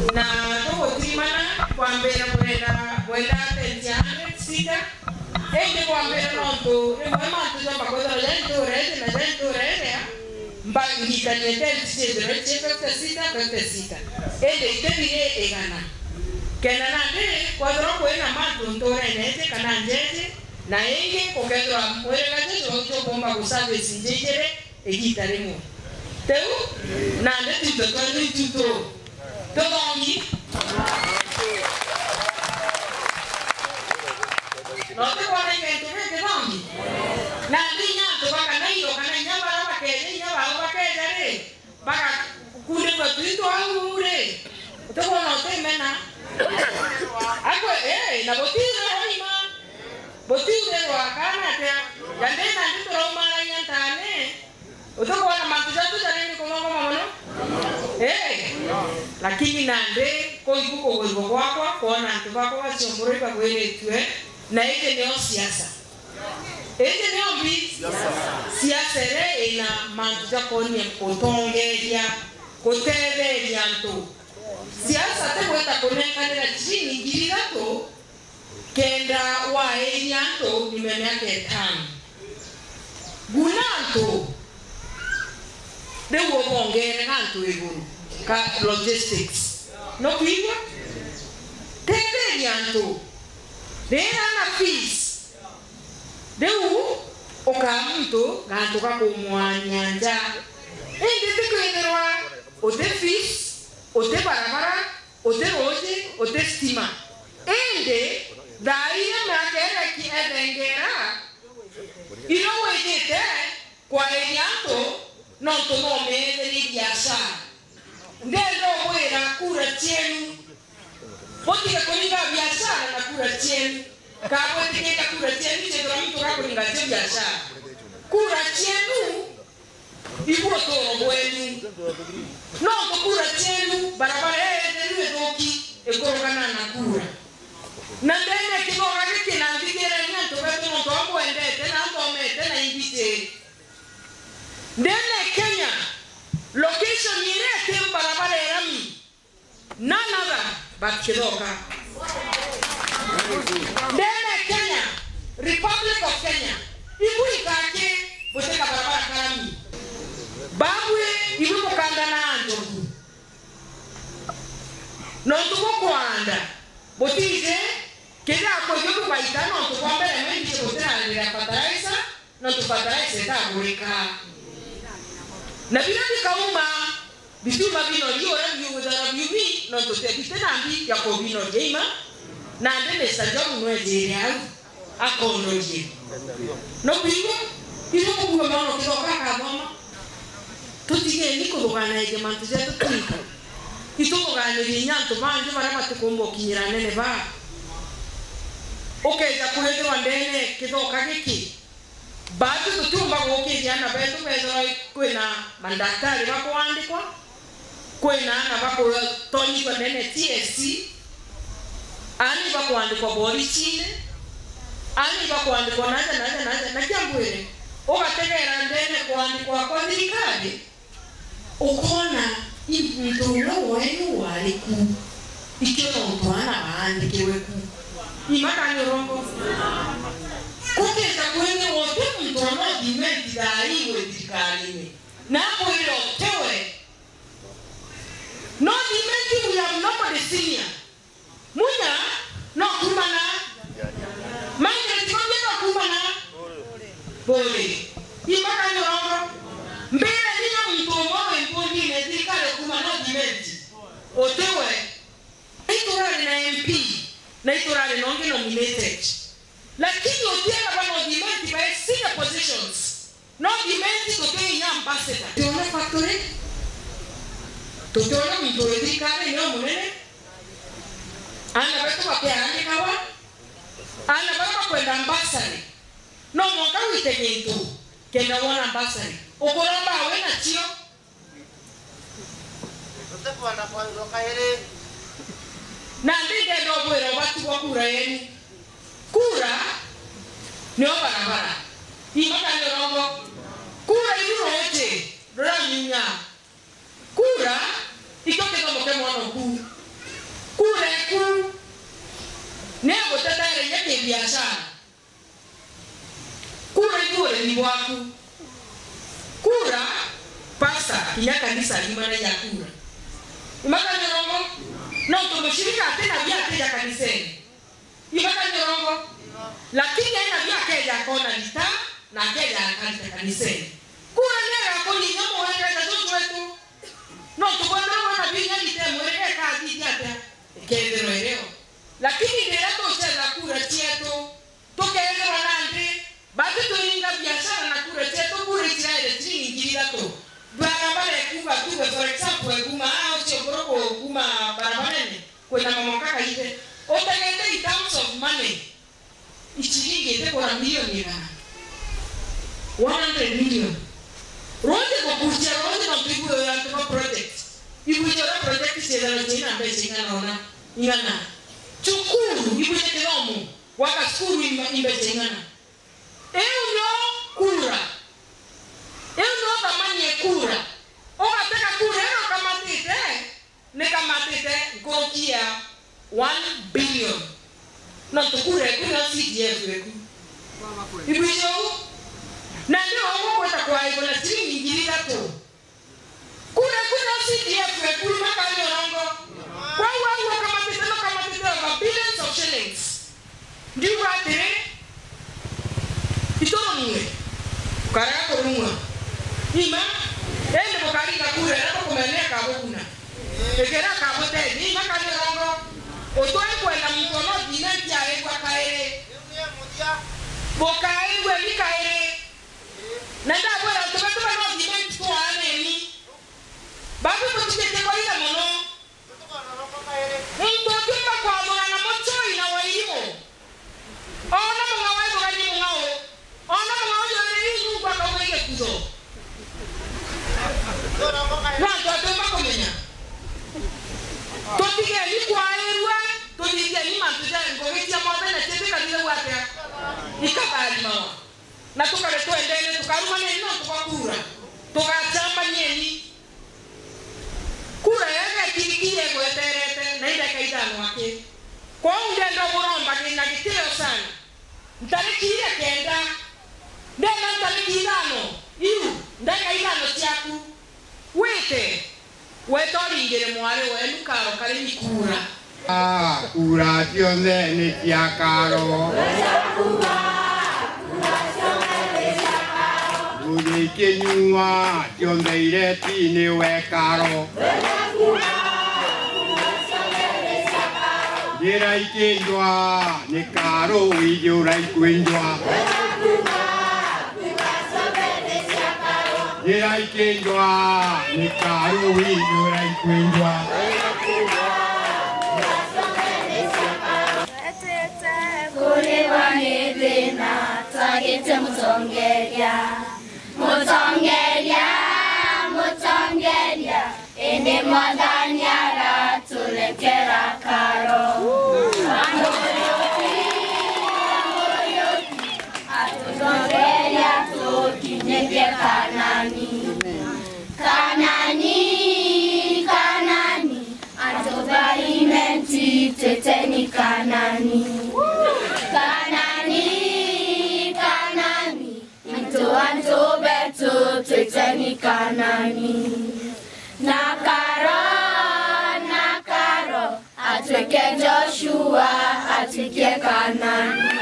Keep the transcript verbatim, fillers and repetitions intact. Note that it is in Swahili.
na to timana kwambera kwenda kwenda tenjane sika ende kwambera nonto e mama tu zamba kwa dara lento rede na lento rede mbangi kanete tsedre tsefe sita fete sita ende itebire egana kenana ne kwadro kwena manto ntore nete kana njeje na enge kokedro amwere gaje zocho bomba kusabe sinjejere egitare mu teu na ne tito kwani tito Dongi. No te vuole che tu vedi dongi. Na linya to baka na iyo kana nyamba ra bakele nyamba ba bakele baka kule ba tuito aure. To kono te mena. Ako eh na botire oima. Botire wa kana te. Yande na ndito ro mara nyantane. Utoko wana mantujatu jani ko mama mama no. Eh. Lakini nande ko ikuko ko iko kwakwa kuona ntu bako wasiombore kwa kwele tue na ile ndio siasa. Ile ndio mbi siasa re ina mantuja koni kotongeria koteveria ntu. Siasa te kwenda konekana chini ngirira to kenda wa enya to nimemyake tano. Gunanto de wo bongere ngantu iguru ka logistics no kuiwa tete nyanto de na fees de u okamuntu gantu ka kumwanyanja ende tekwenerwa o de fees o de barabara o de roje o de stima ende daia makera ki edengera ino wejete kwa enyanto non to no me de biasa ndelo bwera kura chenu poti ka koninga biashara na kura chenu ka poti ka kura chenu che ndo mtu kako ninga biashara kura chenu ibo to bwenu no ko kura chenu barabara eh ndio doki e korogana na kura na ndene kiko ngaki na ndigere nyanto beto no to mwende tena ndo mete na invite ndene Kenya location yire tem barabara erami none other but Kidoka. Ndene Kenya Republic of Kenya ibu ikake boteka barabara karami babwe ibu mukanda na anjogu no tuko kwanda botize kenda ko yoku baita no to kwambere mendi ko tena ya fertilizer no to fertilizer ta gurika na binani kauma bituma bino yo ra yu da bibi no to te bitena mbi ya ko bino jeima na ndene sajamu no ejere au akono je no bibo ilo ko ko no ko ka mama to tige ni ko bana ege mantu je to tika ito ko ga ni nyanto banje bara mate ko mbo kinyira nene ba okay za kulete wandene kidoka giki batu tutumba ko kiana betu bezo kwena mandaktari bako andikwa kwena na bako toni kwa nene T S C ani bako andikwa bori chine ani bako andikwa naja naja naja na kiambwele okategera ndene kwa andikwa kwa dirikadi ukona imtulo wenu waliku ikyo ntwana baandikiwe ku imaka nyorongo kote takwene wote mtono dimenti daiwe dikalime na hapo hilo tewe no dimenti we have nobody senior munya no kumana manje tikonde no kumana bole imaka nyorongo mbele niyo mtomo mpondi ne dikale kumana dimenti otewe itorale na M P na itorale nonge nominated lakini otiela bano dimenti by senior positions no dimenti to be young ambassador tona factory to tona mtore dikale no munene ana beto kwa ande kawa ana baba kwenda ambassador no monga witegentu kenda wana ambassador okoramba we na chio tutakuwa na kwa kaere na ndinde ndo bwera watu kwa kura yenu kura ni barabara imaka nyorongo kura iru rote dora nyunya kura ikoke kama kama wana ku biashara. Kura yule ni waku. Kura pasta kinya kanisa limana ya kura. Imaka nyorongo. Na utomoshirika tena vya keja kaniseni. Imaka nyorongo. Lakini ina vya keja kona lita na keja kanisa kaniseni. Kura nera koni nyomo weka na zote wetu. No tukwenda wana binya lite mweleke kazi yake. Kende roeleo. Lakini ndio tosheza kura chetu. Tokeenda wanande. Bado tuinga biashara na kura chetu kura Israeli chini ngirira to. Barabara kuba tuwe for example kuma au chokoro kuma barabara ni kwenda mamokaka ile. Otagende in terms of money. Ichiringi ite kwa milioni na one hundred million. Ronde kwa kuchia ronde na mpigu ya kwa project. Ibu jora project sera na jina ambaye chingana ona. Ingana. Chukuru ibu jete nomu. Waka skuru imbe chingana. Euno kura. Euno tamani kura. Oga teka kura ero kamatite. Ne kamatite gokia one billion. Na tukure kuna C D F weku. Ibu jo. Na ndio wao kwenda kwa hivyo na shilingi ngirira to. Kura kuna C D F weku maka nyorongo. Kwa wao kamatite no kamatite over billions of shillings. Ndio wate Itoro mwe. Karaka rumwa. Ima ende bokari ka kure na kumenea ka bokuna. Ekera ka bote ni maka nyorongo. Otoe kwenda mkono dinanti ya kwa kaere. Bokae we ni kaere. Nanda bora toka toka no dinanti kwa aneni. Babu mtike kwa ila mono. Mtoto kwa mwana na moto ina waimo. Ona mga wao gani mga wao. Ona mga wao yale ni kwa kwa weke kuzo. Na toto makomenya. Totige ni kwa erwa, totige ni mantuja ngogetia mwana na tete kadile wate. Ikabali mawa. Na tukale tuendele tukaruma nini na tukakura. Tukachamba nyeni. Kura yake kilikie gweterete na ile kaidano wake. Kwa ungendo boromba kina kiteo sana. Ntariki ile kenda. Ndena ntariki ilano. Iu, ndeka ilano tiaku. Wete. Wetori ingere mwale wenu karo kare ni kura. Ah, kura tionde ni tia karo. Udi kenyua tionde ireti ni we karo. Dira ikenjwa ni karo wijura ikwenjwa. Dira ikenjwa ni karo wijura ikwenjwa. Kulewa nidina tagete mutongeria. Mutongeria, mutongeria. Ende mwadanyara tulekera karo. Angoyoki, angoyoki. Atutongeria tukineke kanani. Kanani, kanani. Atobaimenti teteni kanani. Kanani, kanani. Ito anto beto teteni kanani. Nakaro, nakaro, atweke Joshua, atweke Kanani.